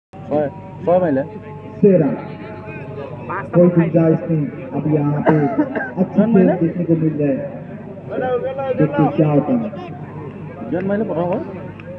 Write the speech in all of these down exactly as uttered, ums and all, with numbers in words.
सौ सौ माइल है सेरा कोई गुंजाइश नहीं। अब यहाँ पे अच्छी खेल देखने को मिल जाए, देखिए क्या होता है। जन माइल प्रथम बार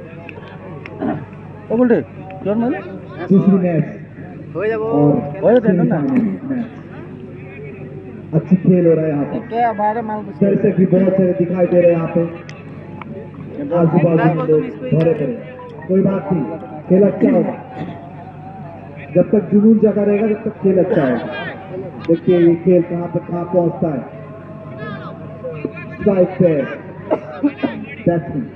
ओ बोलते जन माइल दूसरी मैच और सेमीफाइनल अच्छी खेल हो रहा है यहाँ पे। दर्शक भी बहुत सारे दिखाई दे रहे हैं यहाँ पे, आजू बाजू में लोग भरे पड़े। कोई बात नहीं, खेल अच्छा होगा। जब तक जुनून जगा रहेगा तब तक खेल अच्छा होगा। देखिए ये खेल कहाँ पे कहाँ पहुँचता है। स्ट्राइक पे बैट्समैन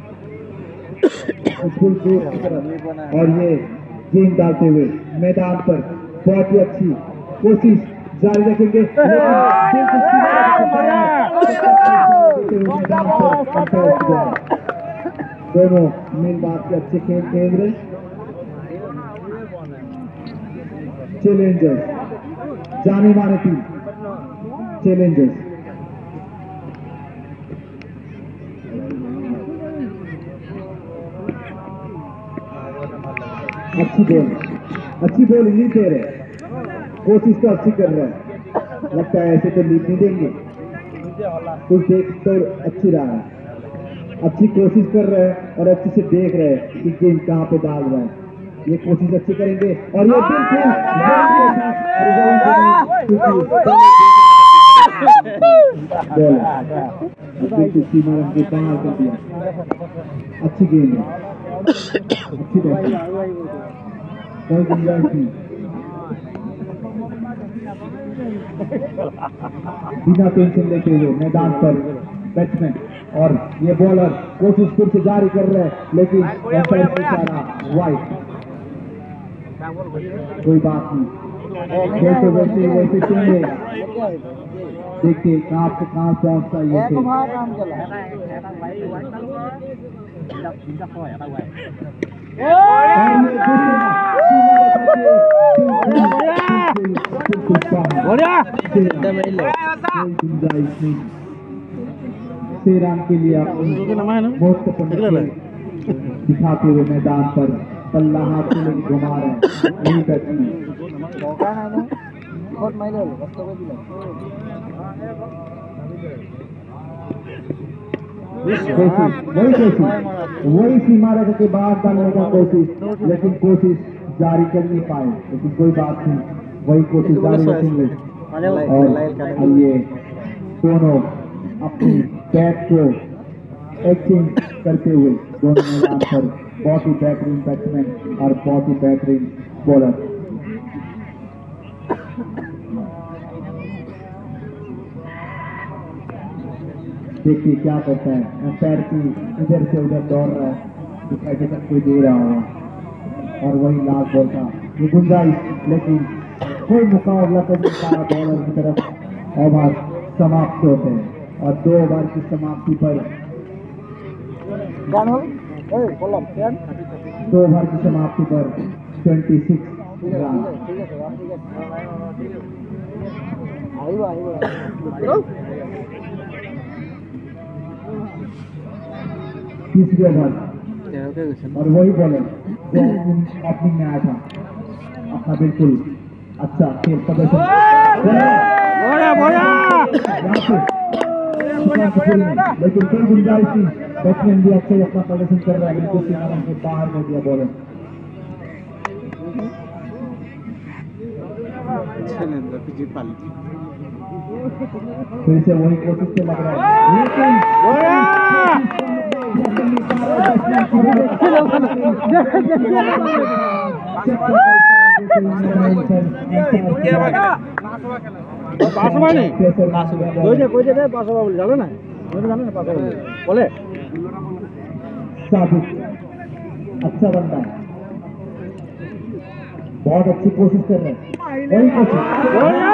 और ये गेंद डालते हुए मैदान पर बहुत ही अच्छी कोशिश जारी रखेंगे, दोनों मिल बात के अच्छे खेल खेल रहे। चैलेंजर्स जाने माने टीम चैलेंजर्स अच्छी बॉल अच्छी बॉल नहीं दे रहे, कोशिश तो अच्छी कर रहे हैं। लगता है ऐसे तो लीड नहीं देंगे, कुछ देख तो अच्छी रहा है, अच्छी कोशिश कर रहे हैं और अच्छे से देख रहे हैं कि गेंद कहाँ पे डाल रहे हैं। ये कोशिश अच्छी करेंगे और ये बिल्कुल सीमा रन के बाहर कर दिया। अच्छी गेंद है, अच्छी बैटिंग, कोई गुंजाइश नहीं। बिना टेंशन लेते हुए मैदान पर बैट्समैन और ये बॉलर कोशिश फिर से जारी कर रहे हैं, लेकिन अंपायर का इशारा वाइड। कोई बात नहीं, जैसे वैसे वैसे चलेंगे। देखिए कहाँ से कहाँ पहुँचता है ये खेल। गुंजाइश नहीं श्री राम के लिए बहुत दिखाते हुए मैदान पर पल्ला हाथ से लेकर घुमा रहे हैं। यही बैट्समैन कोशिश वही कोशिश वही सीमा रेखा के बाहर डालने का कोशिश, लेकिन कोशिश जारी कर नहीं पाए। लेकिन कोई बात नहीं, वही कोशिश जारी रखेंगे। और ये दोनों अपनी बैट को एक्सचेंज करते हुए दोनों मैदान पर बहुत ही बेहतरीन बैट्समैन और बहुत ही बेहतरीन बॉलर। देखिए क्या करता है, अंपायर की इधर से उधर दौड़ रहा है, दिखाई दे कोई दे रहा होगा और वही लास्ट बॉल था। ये गुंजाइश, लेकिन कोई मुकाबला कर नहीं पा बॉलर की तरफ। ओवर समाप्त होते हैं और दो ओवर की समाप्ति पर दो ओवर की समाप्ति पर छब्बीस रन। तीसरे ओवर और वही बॉलर जो ओपनिंग में आया था, अपना बिल्कुल अच्छा खेल प्रदर्शन, लेकिन कोई गुंजाइश नहीं। बैट्समैन भी अच्छा अपना प्रदर्शन कर रहा है, बिल्कुल सीमा रन के बाहर कर दिया बॉलर। फिर से वही कोशिश पे लग रहा है, लेकिन बोले साबित अच्छा बंदा है, बहुत अच्छी कोशिश कर रहे हैं। वही कोशिश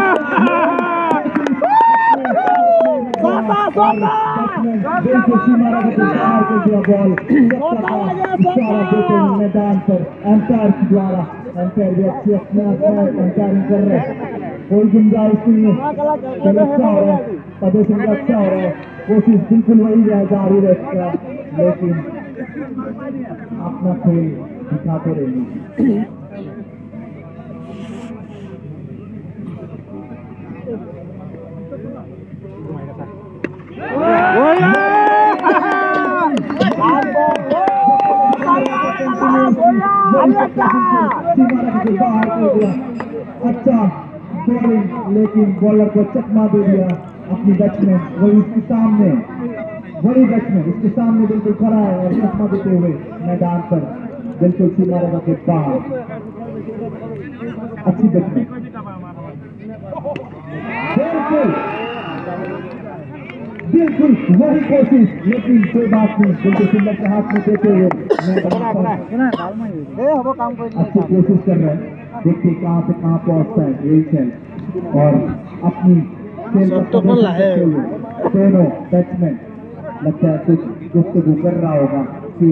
मैदान पर अंपायर के द्वारा, अंपायर भी अच्छी अंपायरिंग कर रहे हैं। कोई गुंजाइश नहीं है, अच्छा हो रहा है, प्रदर्शन अच्छा हो रहा है, कोशिश बिल्कुल वही जारी रहेगा, लेकिन अपना खेल दिखाते रहेंगे। अच्छा बॉलिंग, लेकिन बॉलर को चकमा दे दिया अपनी बैट्समैन, वही इसके सामने वही बैट्समैन इसके सामने बिल्कुल खड़ा है और चकमा देते हुए मैदान पर बिल्कुल सीमा रेखा के बाहर। अच्छी बैट्समैन, बिल्कुल बिल्कुल वही कोशिश, लेकिन कोई बात नहीं, बिल्कुल सुंदर के हाथ में देते हुए अच्छी कोशिश कर रहे हैं। देखिए कहाँ से कहाँ पहुँचता है यही खेल, और अपनी खेल का दोनों बैट्समैन लगता है कुछ गुफ्तगू कर रहा होगा कि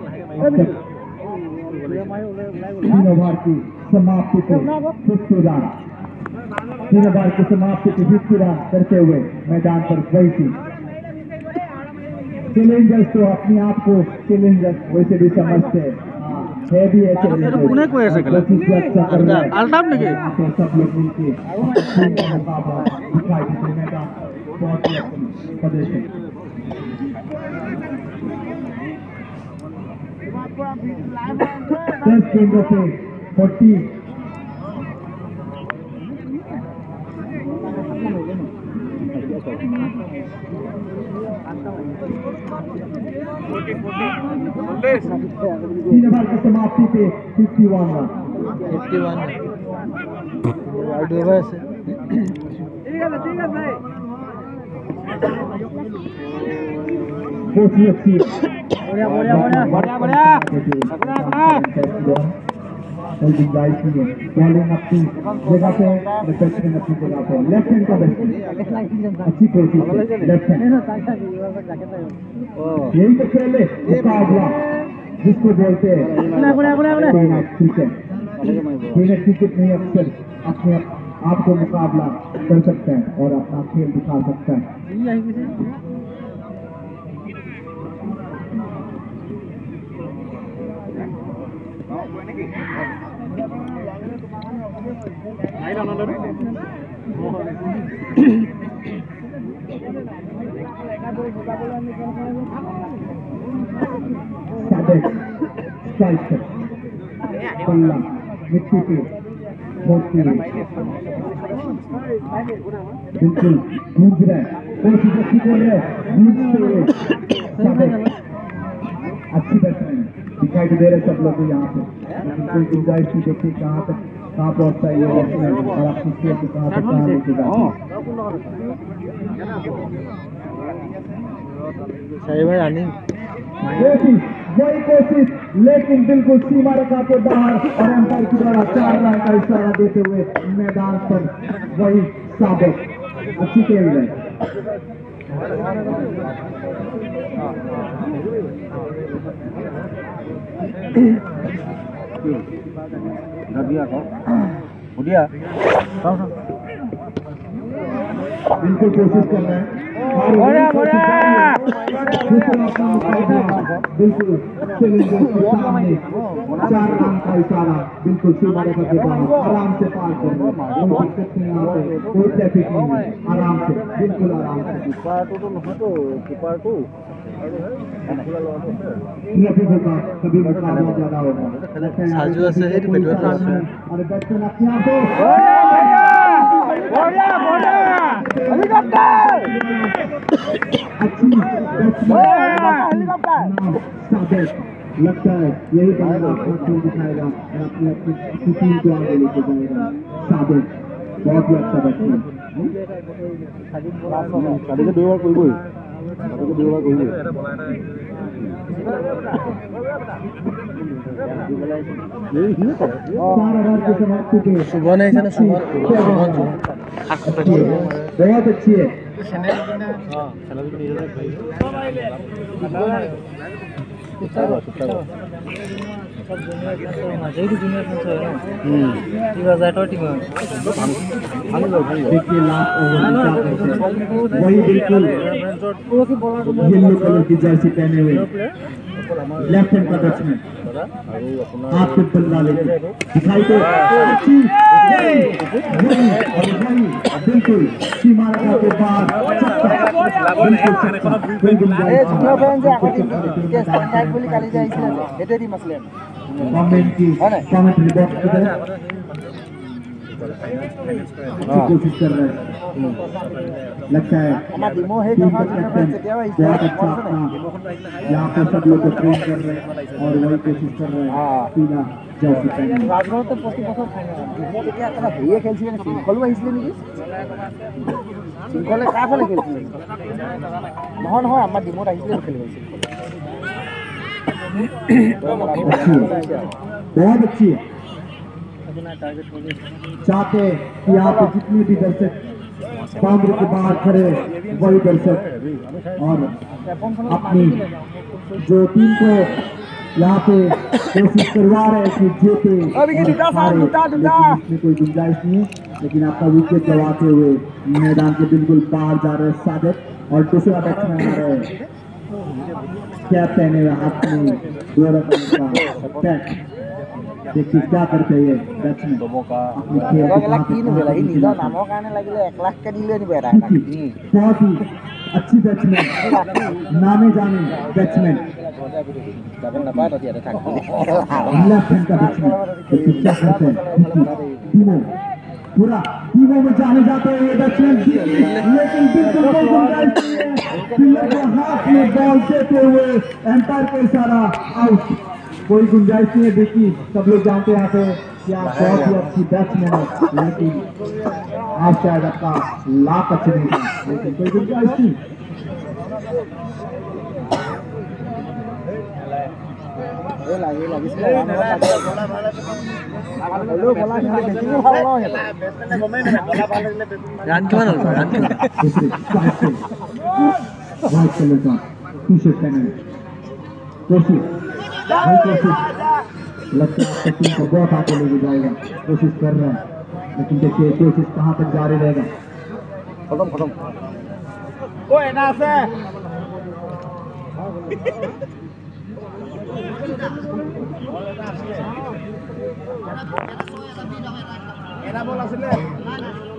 तीन ओवर की समाप्ति पे फिफ्टी रन तीन ओवर की समाप्ति पे फिफ्टी रन करते हुए मैदान पर वही थी। चैलेंजर्स तो अपने आप को चैलेंजर्स वैसे भी समझते हैं, है भी ऐसे पुणे को ऐसे खेला अच्छा कर रहा है। अल्ताफ ने के तो सब लोग मिलके मुकाबला दिखाई देते मैदान बहुत ही अच्छी प्रदर्शन। दस गेंदों पे फोर्टी तीन ओवर की समाप्ति पे fifty one run fifty one over से बहुत ही अच्छी बढ़िया बढ़िया बढ़िया बढ़िया बॉलिंग अपनी जगह पे, बैट्समैन अपनी जगह पे, लेफ्ट हैंड का बैट्समैन अच्छी कोशिश लेफ्ट हैंड, यही तो खेल है मुकाबला जिसको बोलते हैं क्रिकेट। क्रिकेट में अक्सर अपने आप को मुकाबला कर सकता है और अपना खेल दिखा सकता है। पल्ला मिट्टी पे बिल्कुल गूंज रहा है, कोशिश अच्छी कर रहा है, अच्छी बैट्समैन दिखाई दे रहे सब लोग यहाँ पे, लेकिन कोई गुंजाइश नहीं देखिए कहाँ तक कहाँ पहुँचता है ये बैट्समैन और अपनी खेल को कहाँ तक कहाँ लेके जाता है। कोशिश वही कोशिश, लेकिन बिल्कुल सीमा रेखा के बाहर और अंपायर की द्वारा चार रन का इशारा देते हुए मैदान पर वही साबित अच्छी खेल रहे। बिल्कुल कोशिश कर रहे हैं, बिल्कुल चैलेंजर्स के सामने चार रन का इशारा, बिल्कुल सीमा रेखा के बाहर आराम से पार कर रहे हैं, कोई दिक्कत नहीं यहाँ पे, कोई ट्रैफिक नहीं है, आराम से बिल्कुल आराम से। ट्रैफिक होगा कभी मुकाबला ज्यादा होगा और बैट्समैन अपने आप अच्छी लगता है यही बंदा अपना खेल दिखाएगा और अपनी अपनी टीम को आगे लेके जाएगा। साबित बहुत ही अच्छा बैट्समैन, चार ओवर की समाप्ति पे सुबह नहीं है ना, सुबह बहुत अच्छी है। देखिए लास्ट ओवर वही बिल्कुल येलो कलर की जर्सी पहने हुए लेफ्ट हैंड का बैट्समैन आपके बल्ला लेके दिखाई दे अच्छी वही और वही बिल्कुल सीमा रेखा के बाद कमेंट की कमेंट रिपोर्ट कोशिश कर रहे हैं लगता है टीम का कैप्टन बहुत अच्छा अपना यहाँ पे सब लोग को ट्रेन कर रहे हैं और वही कोशिश कर रहे हैं पीला जर्सी पहनने बहुत अच्छी है चाहते कि यहाँ पे जितने भी दर्शक बाउंड्री के बाहर खड़े वही दर्शक और अपनी जो टीम को यहाँ पे कोशिश करवा रहे हैं कि जीते इसमें कोई गुंजाइश नहीं है लेकिन आपका विकेट गवाते हुए मैदान के बिल्कुल बाहर जा रहे हैं सादिक और दूसरा बैट्समैन आ रहे हैं क्या पहने हुए हाथ में दो रन का देखिए क्या करते हैं बैट्समैन बहुत ही अच्छी बैट्समैन नामे जाने बैट्समैन लेफ्ट हैंड का बैट्समैन देखिए क्या करते हैं टीमों पूरा टीमों में जाने जाते हैं ये बैट्समैन लेकिन बिल्कुल कोई गुंजाइश नहीं है पिलर को हाथ में बॉल देते हुए एम्पायर का इशारा आउट कोई गुंजाइश नहीं है देखिए सब लोग जानते हैं यहाँ पे कि आप बहुत ही अच्छी बैट्समैन है लेकिन आज शायद आपका लाख अच्छे नहीं था लेकिन कोई गुंजाइश नहीं व्हाइट कलर का टी शर्ट पहने कोशिश भाई कोशिश लगता है आपकी टीम को बहुत आगे लेके जाएगा कोशिश कर रहा है लेकिन देखिए कोशिश कहाँ तक जारी रहेगा खत्म खत्म ओए ना से एना बोला